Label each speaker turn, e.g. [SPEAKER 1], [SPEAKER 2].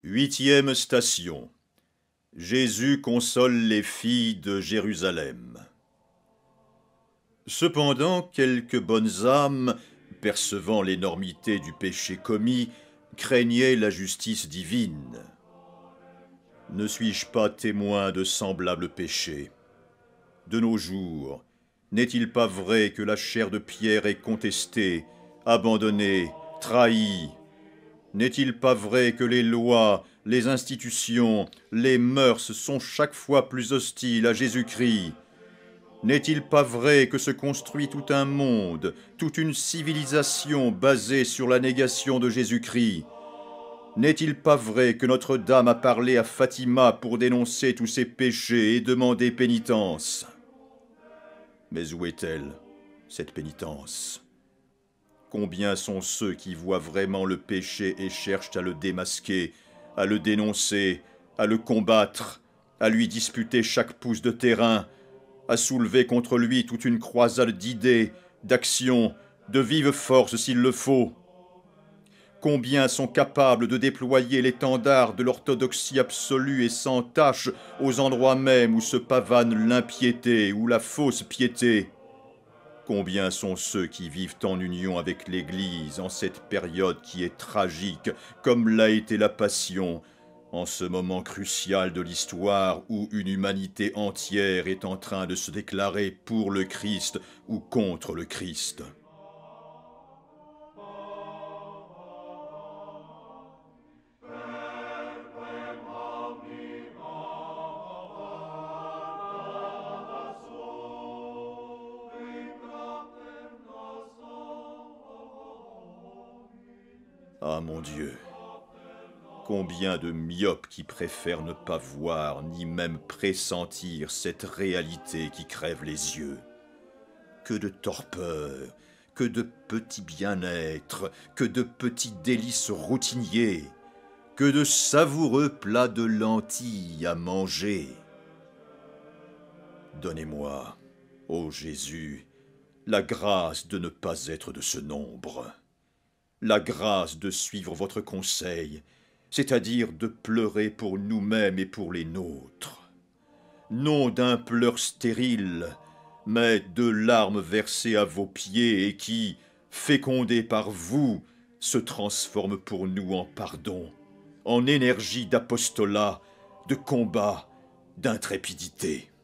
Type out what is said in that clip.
[SPEAKER 1] Huitième station. Jésus console les filles de Jérusalem. Cependant, quelques bonnes âmes, percevant l'énormité du péché commis, craignaient la justice divine. Ne suis-je pas témoin de semblables péchés? De nos jours, n'est-il pas vrai que la chair de Pierre est contestée, abandonnée, trahie? N'est-il pas vrai que les lois, les institutions, les mœurs sont chaque fois plus hostiles à Jésus-Christ? N'est-il pas vrai que se construit tout un monde, toute une civilisation basée sur la négation de Jésus-Christ? N'est-il pas vrai que Notre-Dame a parlé à Fatima pour dénoncer tous ses péchés et demander pénitence? Mais où est-elle, cette pénitence? Combien sont ceux qui voient vraiment le péché et cherchent à le démasquer, à le dénoncer, à le combattre, à lui disputer chaque pouce de terrain, à soulever contre lui toute une croisade d'idées, d'actions, de vive force s'il le faut? Combien sont capables de déployer l'étendard de l'orthodoxie absolue et sans tache aux endroits mêmes où se pavane l'impiété ou la fausse piété? Combien sont ceux qui vivent en union avec l'Église en cette période qui est tragique, comme l'a été la Passion, en ce moment crucial de l'histoire où une humanité entière est en train de se déclarer pour le Christ ou contre le Christ? Ah mon Dieu, combien de myopes qui préfèrent ne pas voir ni même pressentir cette réalité qui crève les yeux. Que de torpeur, que de petits bien-être, que de petits délices routiniers, que de savoureux plats de lentilles à manger. Donnez-moi, ô Jésus, la grâce de ne pas être de ce nombre, la grâce de suivre votre conseil, c'est-à-dire de pleurer pour nous-mêmes et pour les nôtres. Non d'un pleur stérile, mais de larmes versées à vos pieds et qui, fécondées par vous, se transforment pour nous en pardon, en énergie d'apostolat, de combat, d'intrépidité.